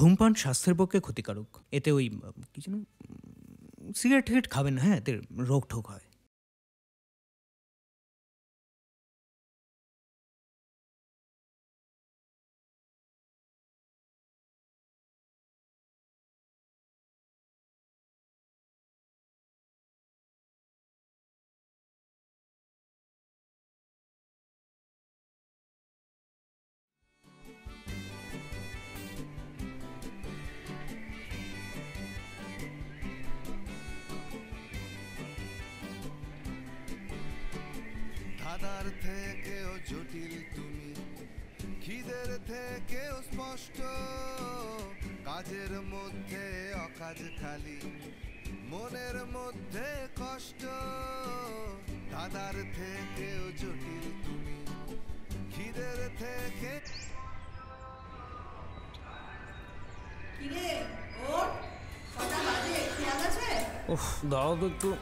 ধূমপান স্বাস্থ্যের পক্ষে ক্ষতিকারক। এতে ওই কি যেন সিগারেট টিগারেট খাবেন না, হ্যাঁ, এতে রোগ ঠোক হয়। ধাঁধার থেকেও জটিল তুমি, খিদের থেকেও স্পষ্ট, কাজের মধ্যে অকাজ খালি, মনের মধ্যে কষ্ট। ধাঁধার থেকেও জটিল তুমি, খিদের থেকে। কিরে ওঠ, কটা বাজে খেয়াল আছে? ওহ দাঁড়াও তো একটু।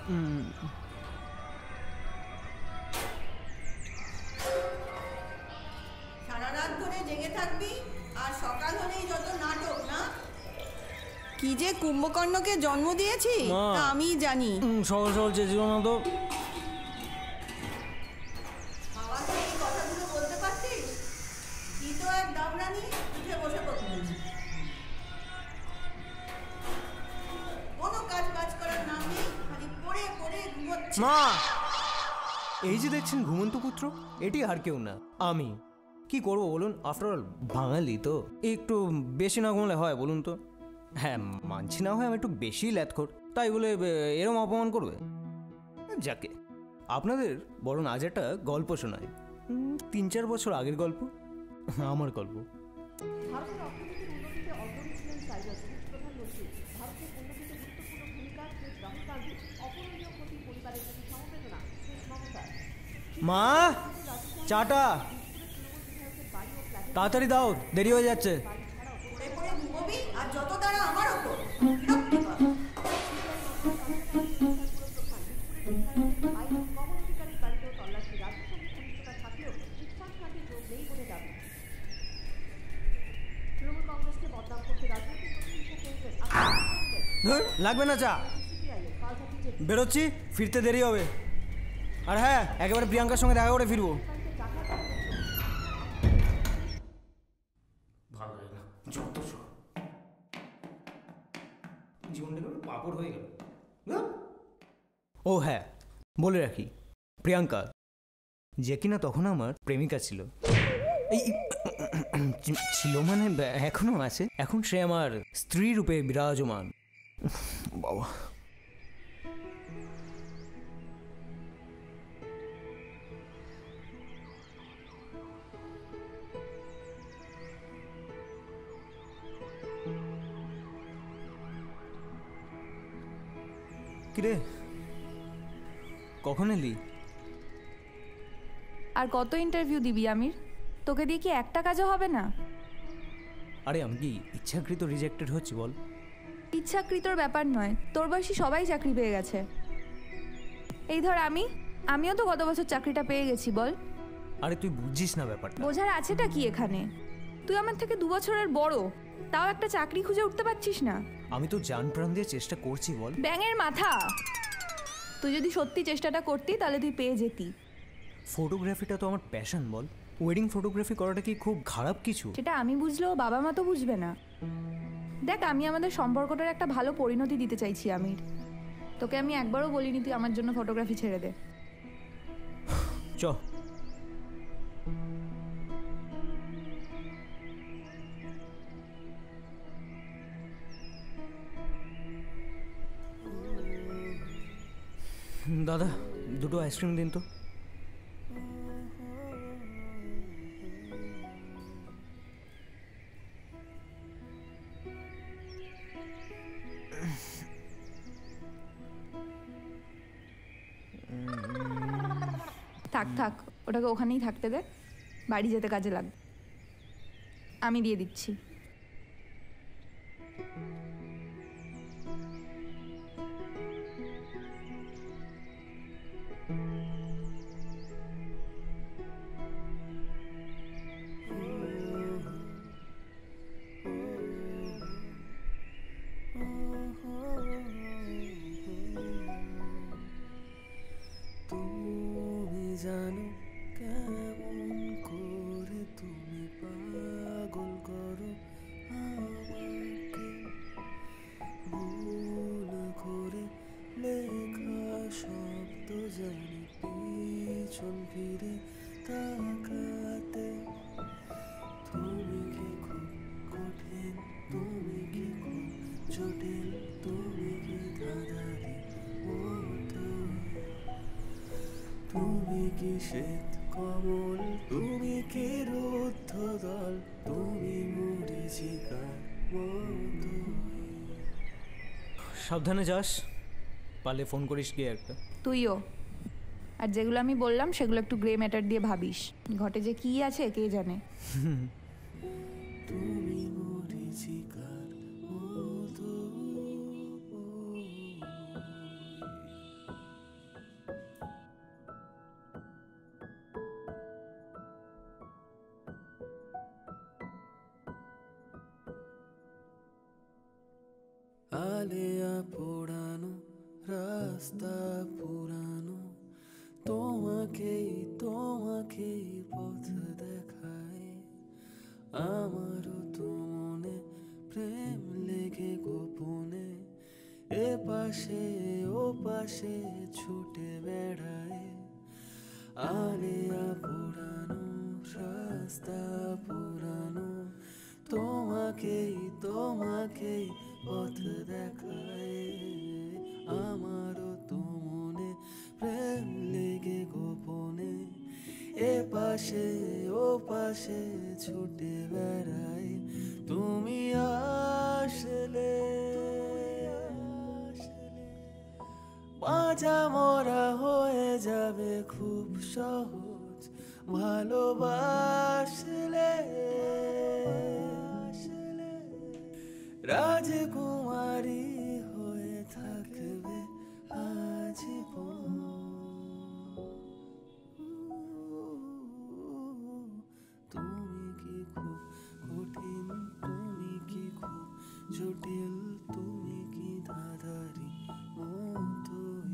সারা রাত ধরে জেগে থাকবি আর সকাল হলেই যত নাটক না। কি যে কুম্ভকর্ণকে জন্ম দিয়েছি তা আমি জানি। সকাল সকাল চেয়েছিল না তো। বাবাকে এই কথাগুলো বলতে পারতিস? কি তো এক দাবরানি, উঠে বসে পড়তিস। কোনো কাজ বাজ করার নাম নেই, খালি পড়ে পড়ে ঘুমোচ্ছে। মা, এই যে দেখছেন ঘুমন্ত পুত্র, এটি আর কেউ না, আমি। কি করব বলুন, আফটার অল বাঙালি তো একটু বেশি না ঘুমলে হয় বলুন তো? হ্যাঁ মানছি না হয় আমি একটু বেশি ল্যাথখোর, তাই বলে এরম অপমান করবে? যাকে আপনাদের বরং আজ একটা গল্প শোনায়, 3-4 বছর আগের গল্প, আমার গল্প। ভারতের অর্থনীতির উন্নতিতে অগ্রণী ছিলেন সাইরাস প্রধানমন্ত্রী। ভারতের উন্নতিতে গুরুত্বপূর্ণ ভূমিকা শেষ রাহুল গান্ধী। অপূরণীয় ক্ষতি পরিবারের প্রতি সমবেদনা শেষ মমতা। মা, চাটা তাড়াতাড়ি দাও, দেরি হয়ে যাচ্ছে। পড়ে পড়ে ঘুমোবি আর যত দ্বারা আমার ওপর বিরক্তিকর। লাগবে না চা, বেরোচ্ছি, ফিরতে দেরি হবে। আর হ্যাঁ, একেবারে প্রিয়াঙ্কার সঙ্গে দেখা করে ফিরবো। ভালো লাগে না, যত সব জীবনটা কেমন পাপড় হয়ে গেল। ও হ্যাঁ, বলে রাখি, প্রিয়াঙ্কা যে কিনা তখন আমার প্রেমিকা ছিল, এই ছিল মানে এখনো আছে, এখন সে আমার স্ত্রী রূপে বিরাজমান। বাবা, কিরে কখন এলি? আর কত ইন্টারভিউ দিবি আমির? তোকে দিয়ে কি একটা কাজও হবে না? আরে আমি কি ইচ্ছাকৃত রিজেক্টেড হচ্ছি বল? ইচ্ছাকৃতর ব্যাপার নয়, তোর বয়সী সবাই চাকরি পেয়ে গেছে। এই ধর আমিও তো গত বছর চাকরিটা পেয়ে গেছি, বল। আরে তুই বুঝছিস না ব্যাপারটা। বোঝার আছেটা কি এখানে? তুই আমার থেকে 2 বছরের বড়, তাও একটা চাকরি খুঁজে উঠতে পারছিস না। আমি তো জান প্রাণ দিয়ে চেষ্টা করছি বল। ব্যাঙের মাথা, তুই যদি সত্যি চেষ্টাটা করতি তাহলে তুই পেয়ে যেতি। ফটোগ্রাফিটা তো আমার প্যাশন বল। ওয়েডিং ফটোগ্রাফি করাটা কি খুব খারাপ কিছু? সেটা আমি বুঝলেও বাবা মা তো বুঝবে না। দেখ, আমি আমাদের সম্পর্কটার একটা ভালো পরিণতি দিতে চাইছি আমির। তোকে আমি একবারও বলিনি তুই আমার জন্য ফটোগ্রাফি ছেড়ে দে। চ। দাদা, 2টো আইসক্রিম দিন তো। থাক থাক, ওটাকে ওখানেই থাকতে দে, বাড়ি যেতে কাজে লাগবে। আমি দিয়ে দিচ্ছি। জানো কেমন করে তুমি পাগল করো আমাকে, ভুল করে লেখা শব্দ জানি পিছন ফিরে তাকাতে। তুমি কি খুব কঠিন, তুমি কি খুব জটিল, তুমি কি ধাঁধারি মতো, তুমি কি শ্বেত কমল, তুমি কি রুদ্ধ দল, তুমি মরীচিকার মতো। সাবধানে যাস, পারলে ফোন করিস গিয়ে একটা। তুইও। আর যেগুলো আমি বললাম সেগুলো একটু গ্রে ম্যাটার দিয়ে ভাবিস, ঘটে যে কি আছে কে জানে। তুমি মরীচিকার মতো। আলেয়া পোড়ানো রাস্তা পুরানো, তোমাকেই তোমাকেই পথ দেখায়। আমারও তো মনে প্রেম লেগে গোপনে এ পাশে ও পাশে ছুটে বেড়ায়। আলেয়া পোড়ানো রাস্তা পুরানো, তোমাকেই তোমাকেই পথ দেখায়। আমারও তো মনে প্রেম লেগে গোপনে এ পাশে ও পাশে ছুটে বেড়াই। তুমি আসলে বাজা মরা হয়ে যাবে খুব সহজ, ভালোবাসলে রাজকুমারী হয়ে থাকবে আজীবন। তুমি কি খুব কঠিন, তুমি কি খুব জটিল, তুমি কি ধাঁধারি মতোই,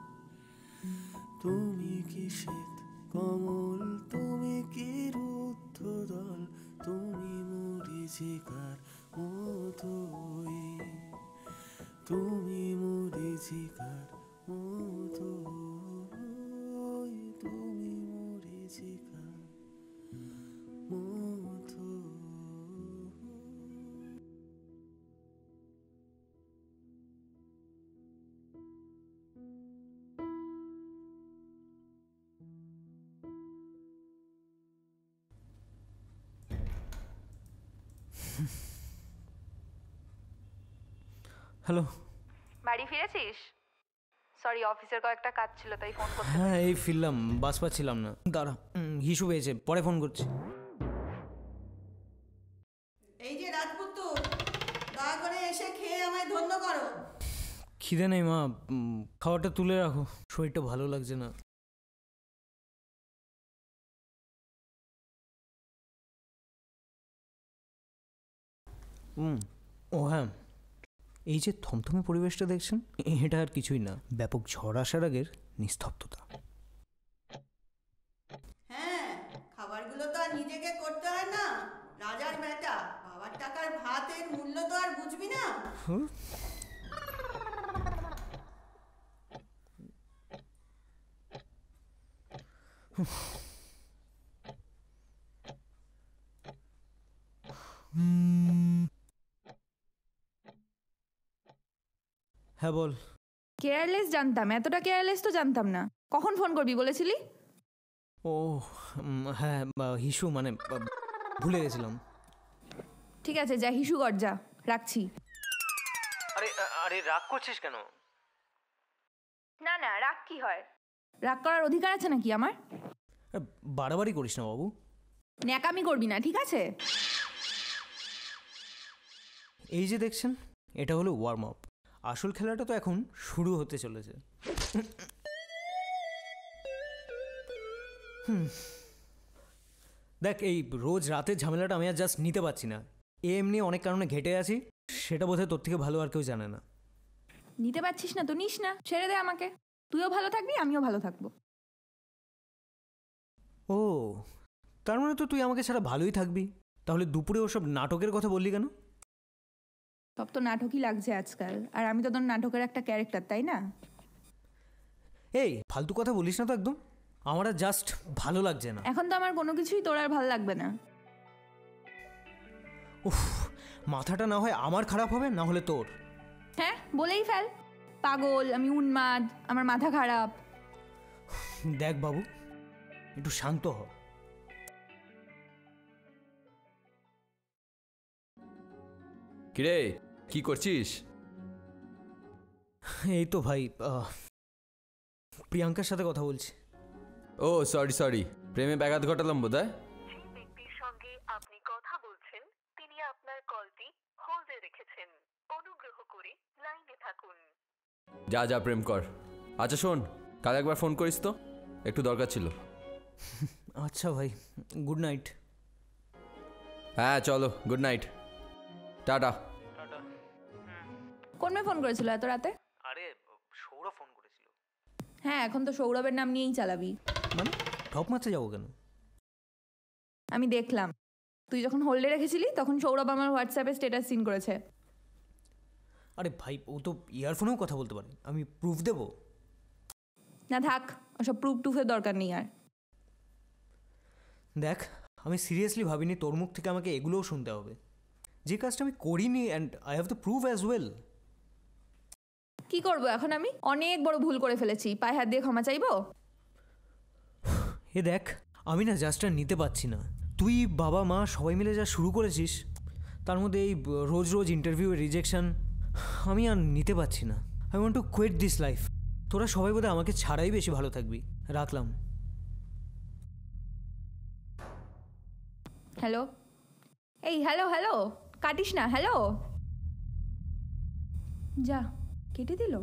তুমি কি শ্বেত কমল, তুমি কি রুদ্ধ দল, তুমি মরীচিকার মতোই, তুমি মরীচিকার মতোই, তুমি মরীচিকার মতো। হ্যালো। বাড়ি ফিরেছিস? সরি, অফিসের কয়েকটা কাজ ছিল তাই ফোন করতে। হ্যাঁ এই ফিরলাম, বাস পাচ্ছিলাম না। দাঁড়া, হিসু পেয়েছে, পরে ফোন করছি। এই যে রাজপুত্র, দয়া করে এসে খেয়ে আমায় ধন্য করো। খিদে নেই মা, খাবারটা তুলে রাখো, শরীরটা ভালো লাগছে না। ও হ্যাঁ, এই যে থমথমে পরিবেশটা দেখছেন, এটা আর কিছুই না, ব্যাপক ঝড় আসার আগের নিস্তব্ধতা। হ্যাঁ, খাবারগুলো তো আর নিজেকে করতে হয় না, রাজার বেটা, বাবার টাকার ভাতের মূল্য তো আর বুঝবি না। হ্যাঁ বল। কেয়ারলেস জানতাম, এতটা কেয়ারলেস তো জানতাম না। কখন ফোন করবি বলেছিলি? ও হ্যাঁ, হিসু মানে ভুলে গেছিলাম। ঠিক আছে, যা হিসু কর, যা, রাখছি। আরে আরে রাগ করছিস কেন? না না, রাগ কি হয়? রাগ করার অধিকার আছে নাকি আমার? বাড়াবাড়ি করিস না বাবু। ন্যাকামি করবি না, ঠিক আছে? এই যে দেখছেন, এটা হলো ওয়ার্ম আপ, আসল খেলাটা তো এখন শুরু হতে চলেছে। দেখ, এই রোজ রাতের ঝামেলাটা আমি আর জাস্ট নিতে পারছি না। এমনি অনেক কারণে ঘেটে আছি, সেটা বোধহয় তোর থেকে ভালো আর কেউ জানে না। নিতে পারছিস না তো নিস না, ছেড়ে দে আমাকে। তুইও ভালো থাকবি, আমিও ভালো থাকবো। ও, তার মানে তো তুই আমাকে ছাড়া ভালোই থাকবি। তাহলে দুপুরে ওসব নাটকের কথা বললি কেন? সব তো নাটকই লাগছে আজকাল, আর আমি তো তোর নাটকের একটা ক্যারেক্টার, তাই না? এই ফালতু কথা বলিস না তো একদম, আমার আর জাস্ট ভালো লাগছে না। এখন তো আমার কোনো কিছুই তোর আর ভালো লাগবে না। উফ, মাথাটা না হয় আমার খারাপ হবে, না হলে তোর। হ্যাঁ, বলেই ফেল, পাগল, আমি উন্মাদ, আমার মাথা খারাপ। দেখ বাবু, একটু শান্ত হ। কিরে, কি করছিস? এই তো ভাই, প্রিয়াঙ্কার সাথে কথা বলছি। ও সরি, প্রেমে ব্যাঘাত ঘটালাম বোধহয়। যে ব্যক্তির সঙ্গে আপনি কথা বলছেন তিনি আপনার কলটি হোল্ডে রেখেছেন। অনুগ্রহ করে লাইনে থাকুন। যা প্রেম কর। আচ্ছা শোন, কাল একবার ফোন করিস তো, একটু দরকার ছিল। আচ্ছা ভাই, গুড নাইট। হ্যাঁ চলো, গুড নাইট, টাটা। কোন মেয়ে ফোন করেছিল এত রাতে? আরে সৌরভ ফোন করেছিল। হ্যাঁ, এখন তো সৌরভের নাম নিয়েই চালাবি। মানে ঠপ মারতে যাবো কেন? আমি দেখলাম তুই যখন হোল্ডে রেখেছিলি তখন সৌরভ আমার হোয়াটসঅ্যাপে স্ট্যাটাস সিন করেছে। আরে ভাই, ও তো ইয়ারফোনেও কথা বলতে পারে, আমি প্রুফ দেবো? না থাক, ওসব প্রুফ টুফের দরকার নেই আর। দেখ, আমি সিরিয়াসলি ভাবিনি তোর মুখ থেকে আমাকে এগুলোও শুনতে হবে, যে কাজটা আমি করিনি, and I have the proof as well. কি করবো এখন? আমি অনেক বড় ভুল করে ফেলেছি, পায়ে হাত দিয়ে ক্ষমা চাইবো? এ দেখ, আমি না জাস্ট আর নিতে পারছি না। তুই, বাবা, মা সবাই মিলে যা শুরু করেছিস, তার মধ্যে এই রোজ রোজ ইন্টারভিউ রিজেকশন, আমি আর নিতে পারছি না। I want to quit this life. তোরা সবাই বোধহয় আমাকে ছাড়াই বেশি ভালো থাকবি। রাখলাম। হ্যালো, এই হ্যালো, কাটিস না। হ্যালো, যা কেটে দিল।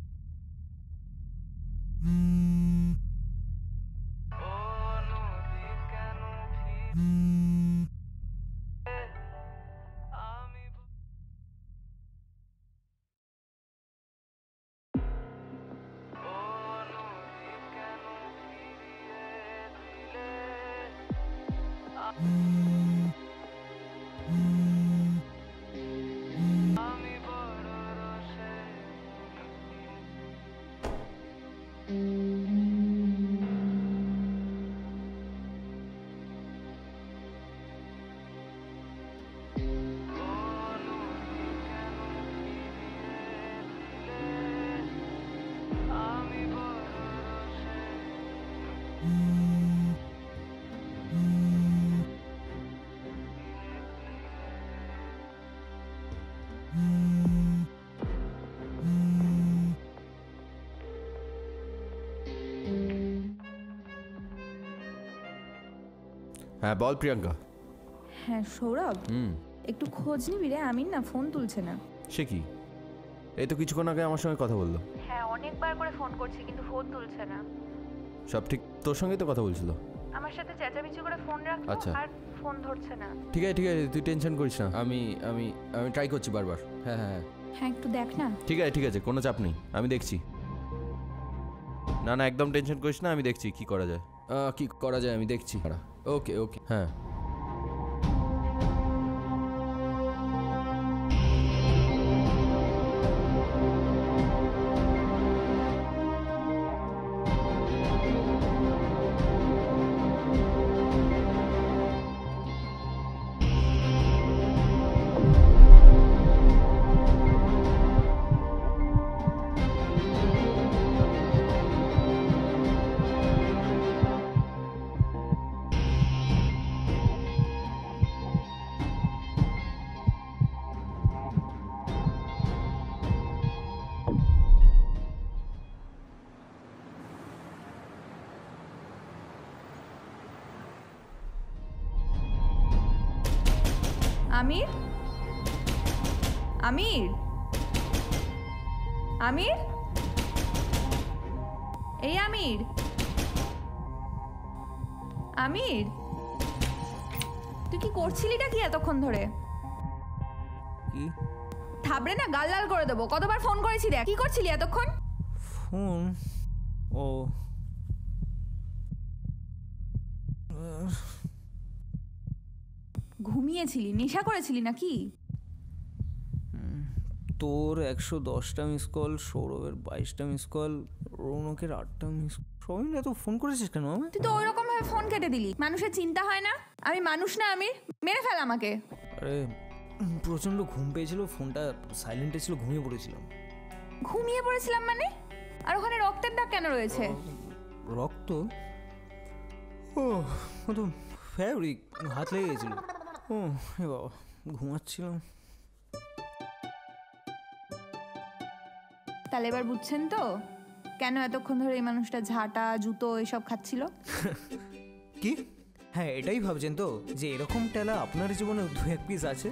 হ্যাঁ বল প্রিয়াঙ্কা। হ্যাঁ সৌরভ, একটু খোঁজ নিবি রে, আমির না ফোন তুলছে না। সে কি, এই তো কিছুক্ষণ আগে আমার সঙ্গে কথা বললো। হ্যাঁ, অনেকবার করে ফোন করছি কিন্তু ফোন তুলছে না। সব ঠিক, তোর সঙ্গেই তো কথা বলছিল। আমার সাথে চেঁচামেচি করে ফোন রাখতো, আচ্ছা। আর ফোন ধরছে না। ঠিক আছে তুই টেনশন করিস না, আমি আমি আমি ট্রাই করছি বারবার। হ্যাঁ, হ্যাঁ একটু দেখ না। ঠিক আছে, কোনো চাপ নেই, আমি দেখছি। না একদম টেনশন করিস না, আমি দেখছি কি করা যায়। আমি দেখছি। ওকে হ্যাঁ। আমির, আমির, আমির, এই আমির, আমির, তুই কি করছিলিটা কি এতক্ষণ ধরে? কি থাবড়ে না গাল লাল করে দেবো। কতবার ফোন করেছি দেখ। কি করছিলি এতক্ষণ? ফোন? ও ঘুমিয়েছিলি, নেশা করেছিলি নাকি? তোর 110টা মিস কল, সৌরভের 22টা মিস কল, রৌনকের 8টা মিস, সবাই মিলে এত ফোন করেছিস কেন আমায়? তুই তো ওইরকম ভাবে ফোন কেটে দিলি। মানুষের চিন্তা হয় না? আমি মানুষ না, আমি মেরে ফেল আমাকে। আরে প্রচণ্ড ঘুম পেয়েছিল, ফোনটা সাইলেন্টে ছিল, ঘুমিয়ে পড়েছিলাম। ঘুমিয়ে পড়েছিলাম মানে? আর ওখানে রক্তের দাগ কেন রয়েছে? রক্ত? ও তো ফেব্রিক, হাত লেগে গেছিল। ও এ বাবা, ঘুমাচ্ছিলাম। তাহলে এবার বুঝছেন তো কেন এতক্ষণ ধরে এই মানুষটা ঝাঁটা, জুতো এসব খাচ্ছিল? কি? হ্যাঁ, এটাই ভাবছেন তো যে এরকম টেলা আপনার জীবনে 2-1 পিস আছে?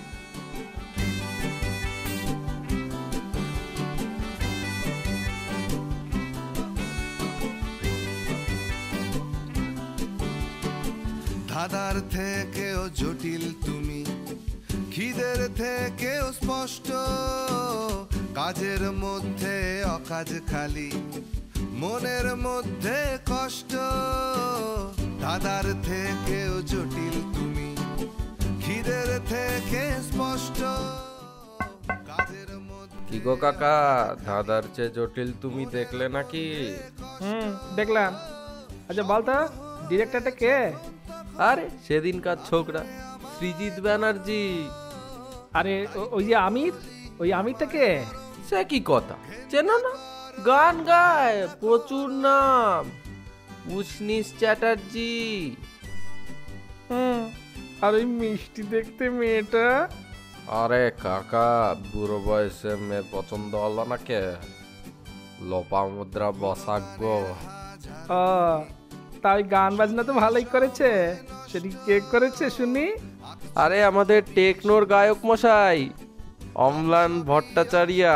ধাঁধার থেকেও জটিল তুমি, খিদের থেকেও স্পষ্ট, কাজের মধ্যে অকাজ খালি, মনের মধ্যে কষ্ট। ধাঁধার থেকেও জটিল তুমি, খিদের থেকে স্পষ্ট, কাজের মধ্যে। কি গো কাকা, দাদার চেয়ে জটিল তুমি দেখলে নাকি? দেখলাম। আচ্ছা বলতো ডিরেক্টরটা কে? আরে সেদিনকার ছোকরা সৃজিত ব্যানার্জি। আরে ওই যে আমির, ওই আমিরটা কে? সে কি কথা, চেনো না? গান গায়, প্রচুর নাম, উষ্ণিস চ্যাটার্জি। আর ওই মিষ্টি দেখতে মেয়েটা? আরে কাকা, বুড়ো বয়সে মেয়ের পছন্দ হলো না কে? লোপামুদ্রা বসাজ্ঞ। তাই গান বাজনা তো ভালোই করেছে। সেটি কে করেছে শুনি? আরে আমাদের টেকনোর গায়ক মশাই অম্লান ভট্টাচার্য।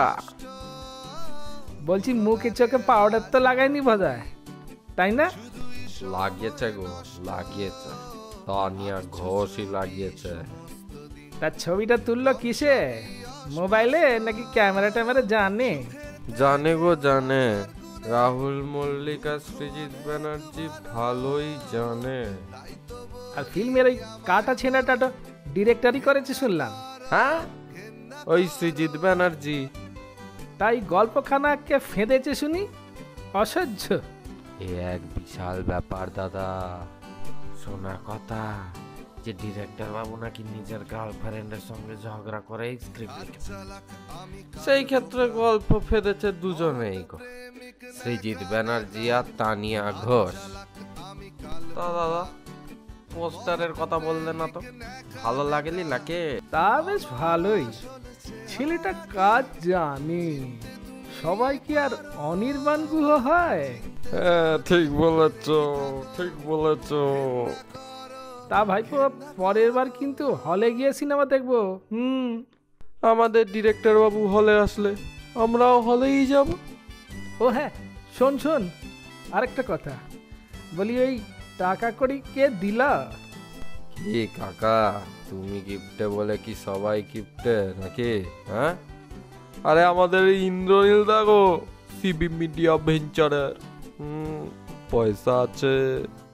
বলছি মুখে চোখে পাউডার তো লাগায়নি বোধহয়, তাই না? লাগিয়েছে গো, লাগিয়েছে, তানিয়া ঘোষই লাগিয়েছে। তার ছবিটা তুললো কিসে? মোবাইলে নাকি ক্যামেরা ট্যামেরা জানে? জানে গো জানে, রাহুল মল্লিক আর সৃজিত ব্যানার্জি ভালোই জানে। আর ফিল্মের ওই কাটা ছেনাটা তো ডিরেক্টরই করেছে শুনলাম। হ্যাঁ, ওই সৃজিত ব্যানার্জি। তাই গল্পখানাকে ফেঁদেছে শুনি, অসহ্য। এ এক বিশাল ব্যাপার দাদা। শোনা কথা যে ডিরেক্টর বাবু নাকি নিজের গার্লফ্রেন্ডের সঙ্গে ঝগড়া করে স্ক্রিপ্ট লিখেছে। সেই ক্ষেত্রে গল্প ফেদেছে দুজনেই গো, সৃজিত ব্যানার্জি আর তানিয়া ঘোষ। তা দাদা, পোস্টারের কথা বললে না তো, ভালো লাগেনি নাকি? তা বেশ ভালোই, ছেলেটা কাজ জানে। সবাই কি আর অনির্বাণ গুহ হয়? হ্যাঁ ঠিক বলেছ, ঠিক বলেছ। তা ভাইপো, পরের বার কিন্তু হলে গিয়ে সিনেমা দেখবো। আমাদের ডিরেক্টর বাবু হলে আসলে আমরাও হলেই যাব। ও হ্যাঁ, শোন শোন, আরেকটা কথা বলি, ওই টাকা কড়ি কে দিলা? কি কাকা, তুমি গিফটে বলে কি সবাই গিফটে নাকি? হ্যাঁ, আরে আমাদের ইন্দ্রনীল দেখো, সিবি মিডিয়া ভেঞ্চারের, পয়সা আছে।